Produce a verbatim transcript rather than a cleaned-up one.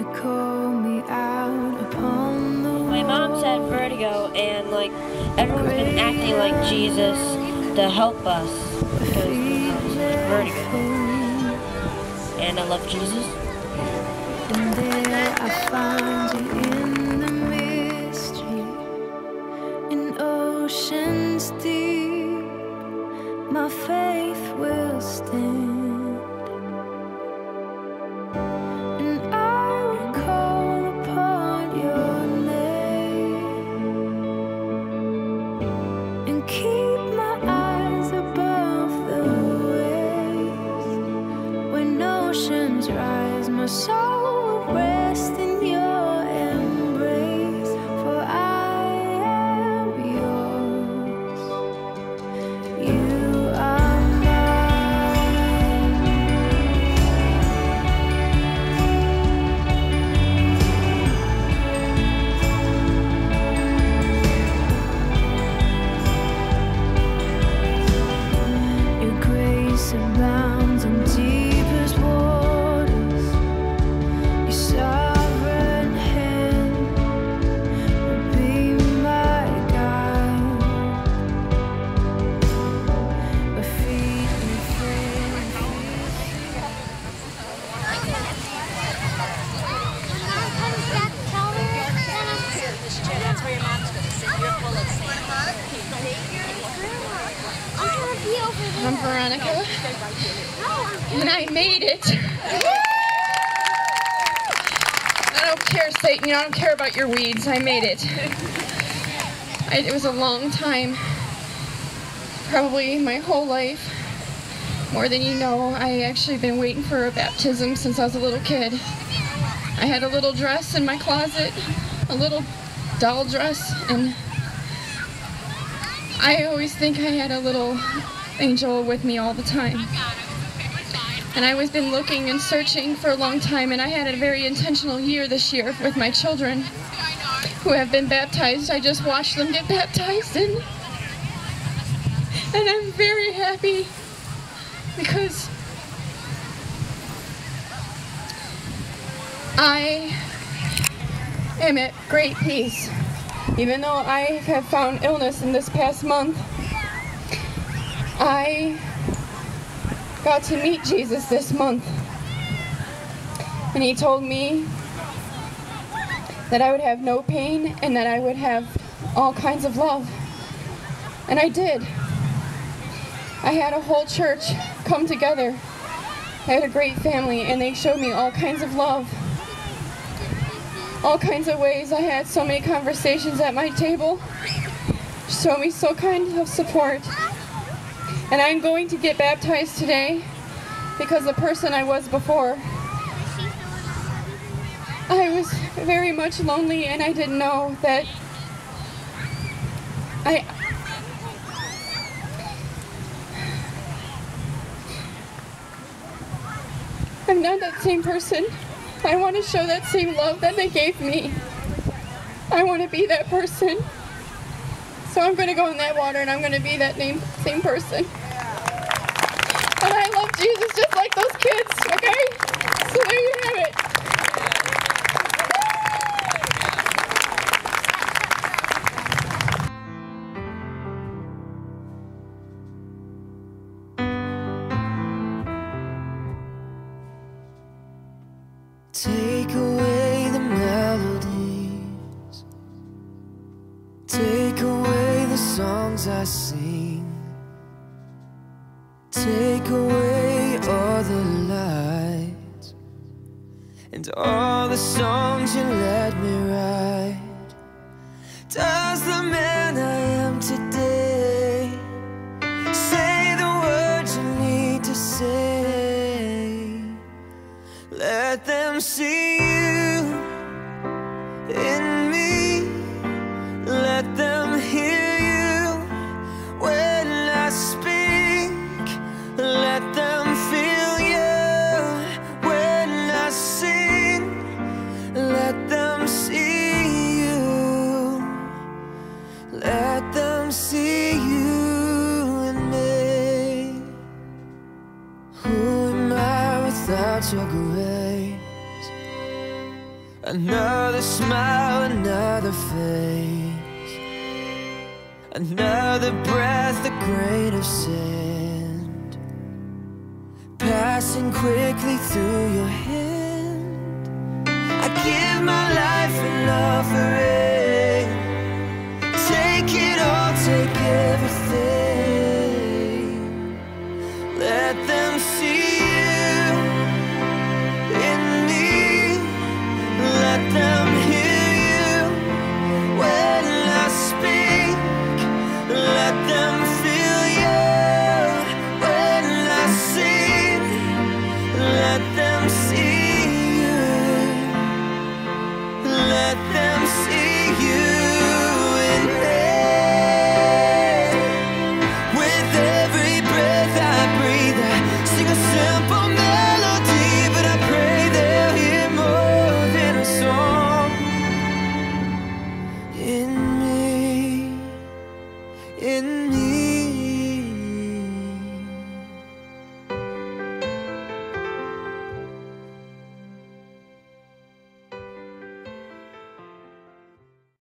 call me out upon the My mom said vertigo, and like everyone's been acting like Jesus to help us because of vertigo. And I love Jesus. And there I find you in the mystery, in oceans deep, my faith will stand. And I will call upon your name and keep my eyes above the waves. When oceans rise, my soul will rest in your embrace, for I am yours. You are mine. Your grace abounds in deepest waters. Your sovereign hand will be my guide. My feet may fail. That's where your mom's going to sit. You're full of sand. I'm Veronica, and I made it. I don't care, Satan. I don't care about your weeds. I made it. I, it was a long time, probably my whole life, more than you know. I actually been waiting for a baptism since I was a little kid. I had a little dress in my closet, a little doll dress, and I always think I had a little angel with me all the time. And I've been looking and searching for a long time, and I had a very intentional year this year with my children who have been baptized. I just watched them get baptized, and, and I'm very happy because I am at great peace. Even though I have found illness in this past month, I got to meet Jesus this month, and he told me that I would have no pain and that I would have all kinds of love, and I did. I had a whole church come together. I had a great family, and they showed me all kinds of love, all kinds of ways. I had so many conversations at my table, showed me so kind of support. And I'm going to get baptized today because the person I was before, I was very much lonely, and I didn't know that I I'm not that same person. I want to show that same love that they gave me. I want to be that person. So I'm going to go in that water, and I'm going to be that name, same person. And I love Jesus just like those kids, okay? So there you have it. Take away the melodies, take away the songs I sing, take away all the lights and all the songs you let me write. Does the man I am today say the words you need to say? Let them see you in me. Let them hear you when I speak. Let them feel you when I sing. Let them see you. Let them see you in me. Who am I without your grace? Another smile, another face, another breath, a grain of sand, passing quickly through your hand. I give my life an offering. Take it all, take everything. Let them see you in me. Let them hear you when I speak. Let them feel you when I sing. Let them see you. Let them see you in me. With every breath I breathe, I sing a simple melody, but I pray they'll hear more than a song in me, in